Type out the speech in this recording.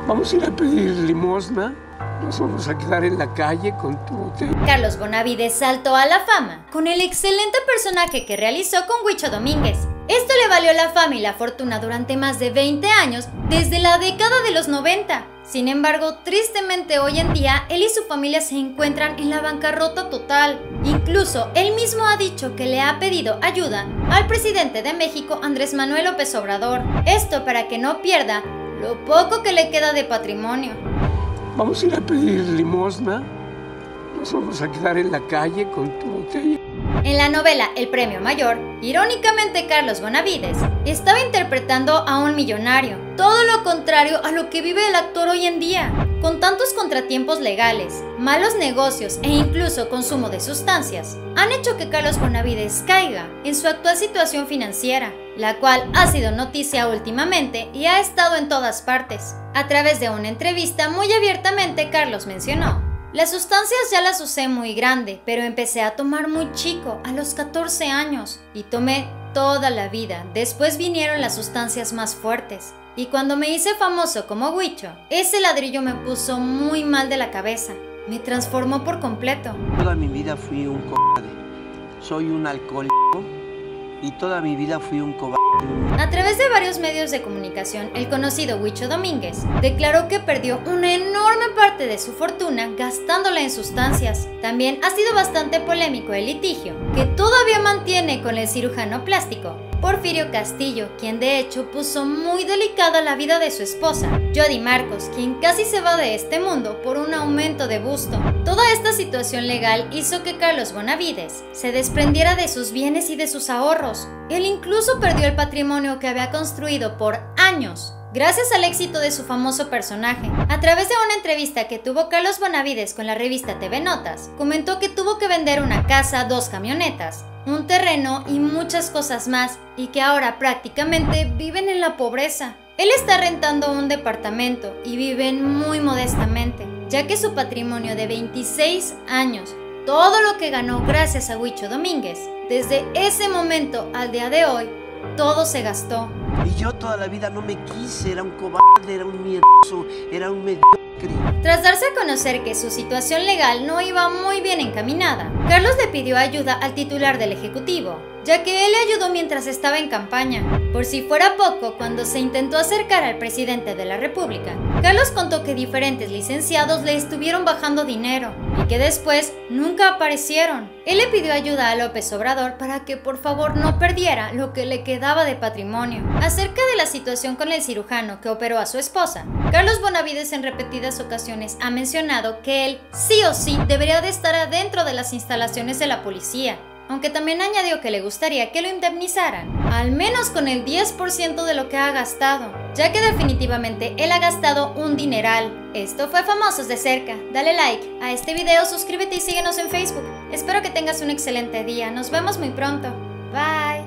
Vamos a ir a pedir limosna. Nos vamos a quedar en la calle con tu botella. Carlos Bonavides saltó a la fama con el excelente personaje que realizó con Huicho Domínguez. Esto le valió la fama y la fortuna durante más de 20 años, desde la década de los 90. Sin embargo, tristemente hoy en día, él y su familia se encuentran en la bancarrota total. Incluso, él mismo ha dicho que le ha pedido ayuda al presidente de México, Andrés Manuel López Obrador. Esto para que no pierda lo poco que le queda de patrimonio. Vamos a ir a pedir limosna. Nos vamos a quedar en la calle con tu botella. En la novela El Premio Mayor, irónicamente Carlos Bonavides estaba interpretando a un millonario, todo lo contrario a lo que vive el actor hoy en día. Con tantos contratiempos legales, malos negocios e incluso consumo de sustancias, han hecho que Carlos Bonavides caiga en su actual situación financiera, la cual ha sido noticia últimamente y ha estado en todas partes. A través de una entrevista muy abiertamente, Carlos mencionó: las sustancias ya las usé muy grande, pero empecé a tomar muy chico, a los 14 años, y tomé toda la vida. Después vinieron las sustancias más fuertes. Y cuando me hice famoso como Huicho, ese ladrillo me puso muy mal de la cabeza. Me transformó por completo. Toda mi vida fui un cobarde. Soy un alcohólico y toda mi vida fui un cobarde. A través de varios medios de comunicación, el conocido Huicho Domínguez declaró que perdió una enorme parte de su fortuna gastándola en sustancias. También ha sido bastante polémico el litigio que todavía mantiene con el cirujano plástico Porfirio Castillo, quien de hecho puso muy delicada la vida de su esposa, Jody Marcos, quien casi se va de este mundo por un aumento de busto. Toda esta situación legal hizo que Carlos Bonavides se desprendiera de sus bienes y de sus ahorros. Él incluso perdió el patrimonio que había construido por años, gracias al éxito de su famoso personaje. A través de una entrevista que tuvo Carlos Bonavides con la revista TV Notas, comentó que tuvo que vender una casa, 2 camionetas, un terreno y muchas cosas más, y que ahora prácticamente viven en la pobreza. Él está rentando un departamento y viven muy modestamente, ya que su patrimonio de 26 años, todo lo que ganó gracias a Huicho Domínguez, desde ese momento al día de hoy, todo se gastó. Y yo toda la vida no me quise, era un cobarde, era un miedoso, era un mediocre. Tras darse a conocer que su situación legal no iba muy bien encaminada, Carlos le pidió ayuda al titular del Ejecutivo, ya que él le ayudó mientras estaba en campaña. Por si fuera poco, cuando se intentó acercar al presidente de la República, Carlos contó que diferentes licenciados le estuvieron bajando dinero y que después nunca aparecieron. Él le pidió ayuda a López Obrador para que por favor no perdiera lo que le quedaba de patrimonio. Acerca de la situación con el cirujano que operó a su esposa, Carlos Bonavides en repetidas ocasiones ha mencionado que él sí o sí debería de estar adentro de las instalaciones de la policía, aunque también añadió que le gustaría que lo indemnizaran, al menos con el 10% de lo que ha gastado, ya que definitivamente él ha gastado un dineral. Esto fue Famosos de Cerca. Dale like a este video, suscríbete y síguenos en Facebook. Espero que tengas un excelente día. Nos vemos muy pronto. Bye.